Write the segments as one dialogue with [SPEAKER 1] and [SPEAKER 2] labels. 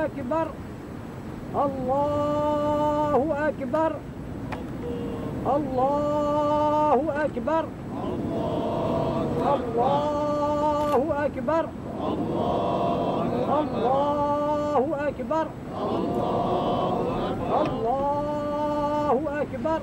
[SPEAKER 1] أكبر الله أكبر الله أكبر الله أكبر الله أكبر الله أكبر.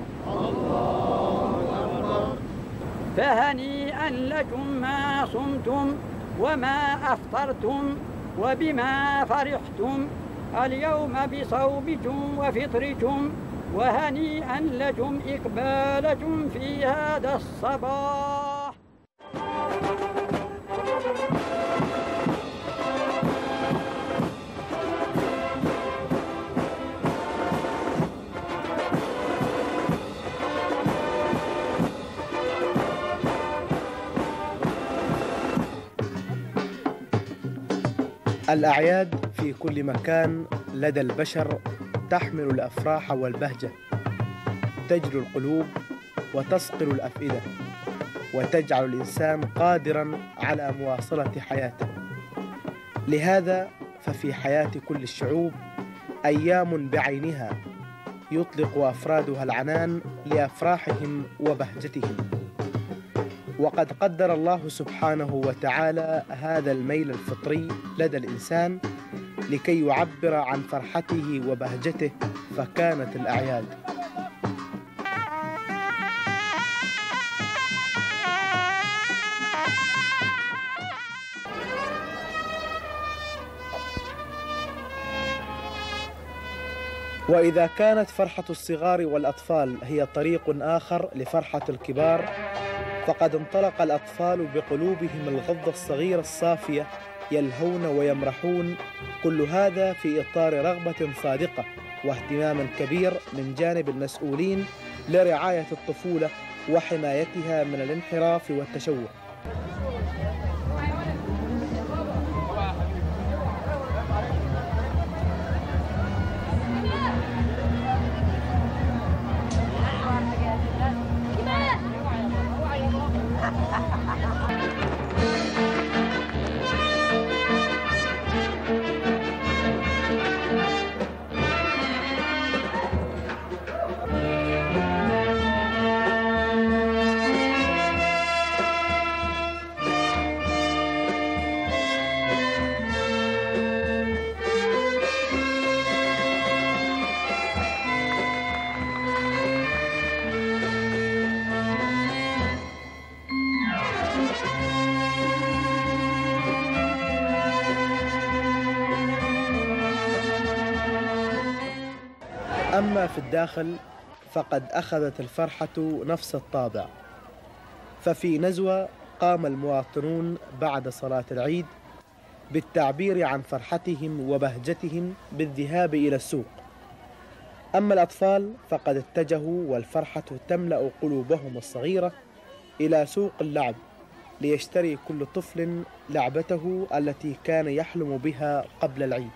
[SPEAKER 1] فهنيئا لكم ما صمتم وما أفطرتم وبما فرحتم اليوم بصومكم وفطركم، وهنيئا لكم إقبالكم في هذا الصباح.
[SPEAKER 2] الأعياد في كل مكان لدى البشر تحمل الأفراح والبهجة، تجلو القلوب وتصقل الأفئدة، وتجعل الإنسان قادراً على مواصلة حياته. لهذا ففي حياة كل الشعوب أيام بعينها يطلق أفرادها العنان لأفراحهم وبهجتهم، وقد قدر الله سبحانه وتعالى هذا الميل الفطري لدى الإنسان لكي يعبر عن فرحته وبهجته، فكانت الأعياد. وإذا كانت فرحة الصغار والأطفال هي طريق آخر لفرحة الكبار، فقد انطلق الأطفال بقلوبهم الغضة الصغيرة الصافية يلهون ويمرحون، كل هذا في إطار رغبة صادقة واهتمام كبير من جانب المسؤولين لرعاية الطفولة وحمايتها من الانحراف والتشوه. أما في الداخل فقد أخذت الفرحة نفس الطابع، ففي نزوة قام المواطنون بعد صلاة العيد بالتعبير عن فرحتهم وبهجتهم بالذهاب إلى السوق. أما الأطفال فقد اتجهوا والفرحة تملأ قلوبهم الصغيرة إلى سوق اللعب ليشتري كل طفل لعبته التي كان يحلم بها قبل العيد.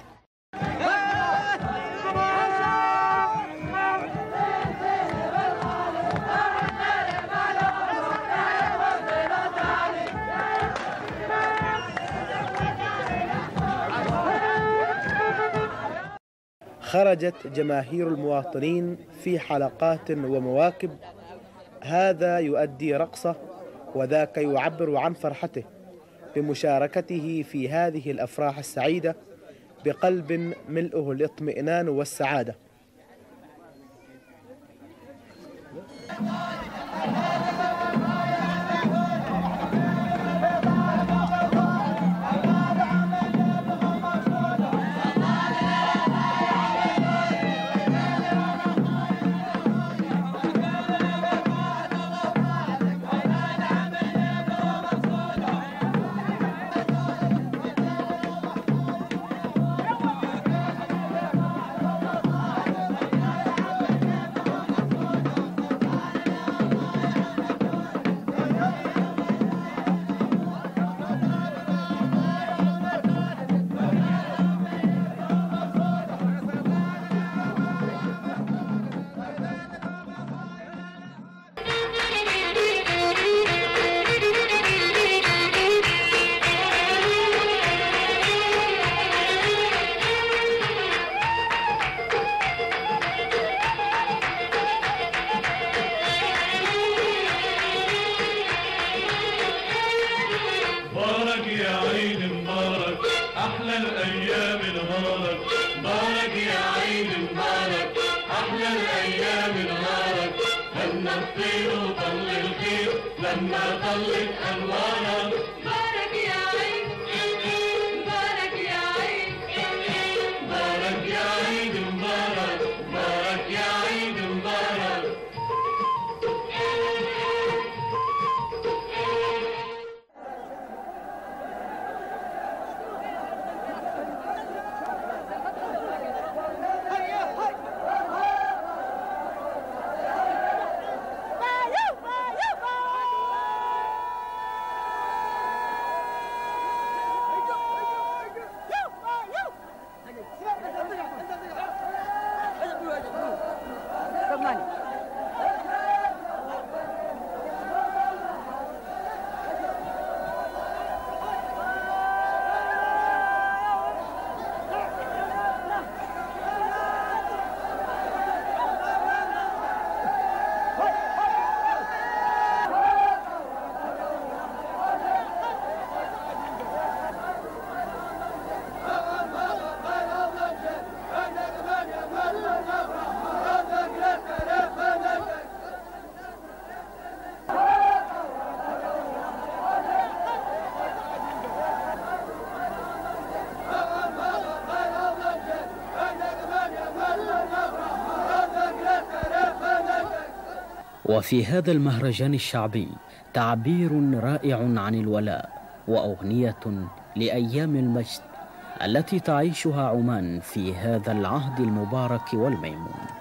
[SPEAKER 2] خرجت جماهير المواطنين في حلقات ومواكب، هذا يؤدي رقصة وذاك يعبر عن فرحته بمشاركته في هذه الأفراح السعيدة بقلب ملئه الاطمئنان والسعادة.
[SPEAKER 3] خير وطل الخير لما طلت ألوانها. بارك يا عيد بارك يا عيد بارك يا عيد مبارك بارك يا عيد مبارك.
[SPEAKER 4] وفي هذا المهرجان الشعبي تعبير رائع عن الولاء وأغنية لأيام المجد التي تعيشها عمان في هذا العهد المبارك والميمون.